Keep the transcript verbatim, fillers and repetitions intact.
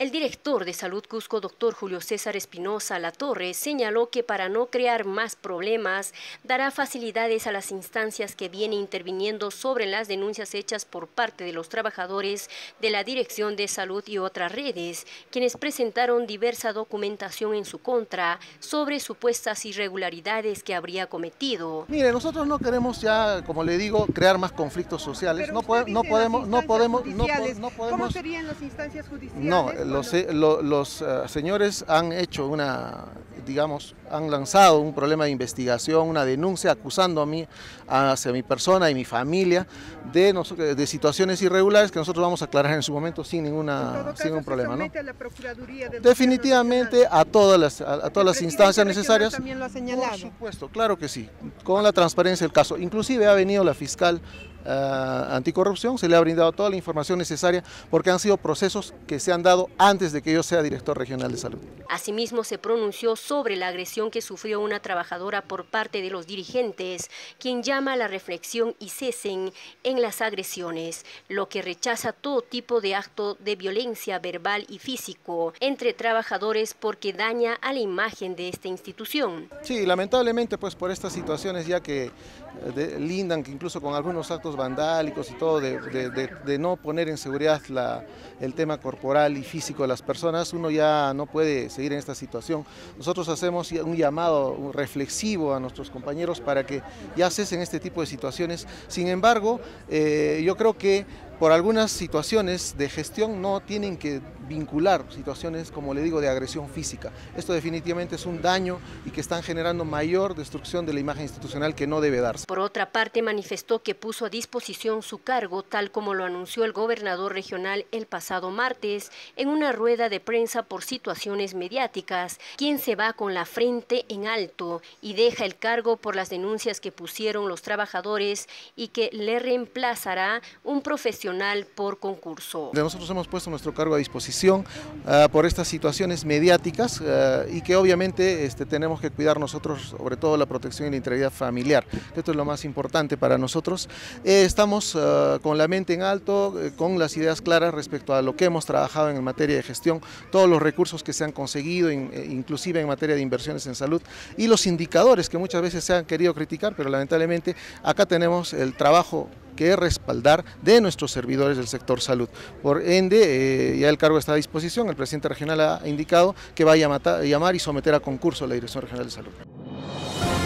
El director de Salud Cusco, doctor Julio César Espinosa Latorre, señaló que para no crear más problemas, dará facilidades a las instancias que vienen interviniendo sobre las denuncias hechas por parte de los trabajadores de la Dirección de Salud y otras redes, quienes presentaron diversa documentación en su contra sobre supuestas irregularidades que habría cometido. Mire, nosotros no queremos ya, como le digo, crear más conflictos sociales. No, po no podemos, no podemos, no, no podemos. ¿Cómo serían las instancias judiciales? No, los, los, los uh, señores han hecho una, digamos, han lanzado un problema de investigación, una denuncia acusando a mí, hacia mi persona y mi familia de, no, de situaciones irregulares que nosotros vamos a aclarar en su momento sin ninguna, sin ningún problema, ¿no? A la Procuraduría del Definitivamente a todas las, a, a todas las instancias necesarias. También lo ha señalado. Por supuesto, claro que sí, con la transparencia del caso. Inclusive ha venido la fiscal Uh, anticorrupción, se le ha brindado toda la información necesaria porque han sido procesos que se han dado antes de que yo sea director regional de salud. Asimismo se pronunció sobre la agresión que sufrió una trabajadora por parte de los dirigentes, quien llama a la reflexión y cesen en las agresiones, lo que rechaza todo tipo de acto de violencia verbal y físico entre trabajadores porque daña a la imagen de esta institución. Sí, lamentablemente pues por estas situaciones ya que de, lindan que incluso con algunos actos vandálicos y todo, de, de, de, de no poner en seguridad la, el tema corporal y físico de las personas, uno ya no puede seguir en esta situación. Nosotros hacemos un llamado reflexivo a nuestros compañeros para que ya cesen este tipo de situaciones. Sin embargo, eh, yo creo que por algunas situaciones de gestión no tienen que vincular situaciones, como le digo, de agresión física. Esto definitivamente es un daño y que están generando mayor destrucción de la imagen institucional que no debe darse. Por otra parte, manifestó que puso a disposición su cargo, tal como lo anunció el gobernador regional el pasado martes, en una rueda de prensa por situaciones mediáticas, quien se va con la frente en alto y deja el cargo por las denuncias que pusieron los trabajadores y que le reemplazará un profesional por concurso. Nosotros hemos puesto nuestro cargo a disposición uh, por estas situaciones mediáticas uh, y que obviamente este, tenemos que cuidar nosotros, sobre todo la protección y la integridad familiar. Esto es lo más importante para nosotros. Eh, estamos uh, con la mente en alto, eh, con las ideas claras respecto a lo que hemos trabajado en materia de gestión, todos los recursos que se han conseguido, in, eh, inclusive en materia de inversiones en salud, y los indicadores que muchas veces se han querido criticar, pero lamentablemente acá tenemos el trabajo que respaldar de nuestros servidores del sector salud. Por ende, eh, ya el cargo está a disposición, el presidente regional ha indicado que va a llamar, llamar y someter a concurso a la Dirección Regional de Salud.